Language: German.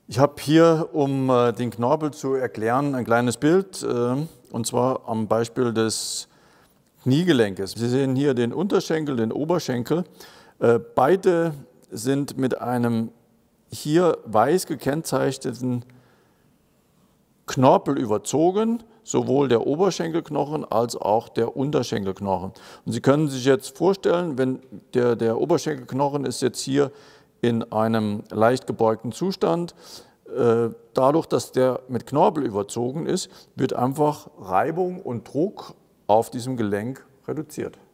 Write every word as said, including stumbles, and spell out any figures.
Ich habe hier, um äh, den Knorpel zu erklären, ein kleines Bild, äh, und zwar am Beispiel des Kniegelenkes. Sie sehen hier den Unterschenkel, den Oberschenkel. Äh, beide sind mit einem hier weiß gekennzeichneten Knorpel überzogen, sowohl der Oberschenkelknochen als auch der Unterschenkelknochen. Und Sie können sich jetzt vorstellen, wenn der, der Oberschenkelknochen ist jetzt hier in einem leicht gebeugten Zustand. Äh, dadurch, dass der mit Knorpel überzogen ist, wird einfach Reibung und Druck auf diesem Gelenk reduziert.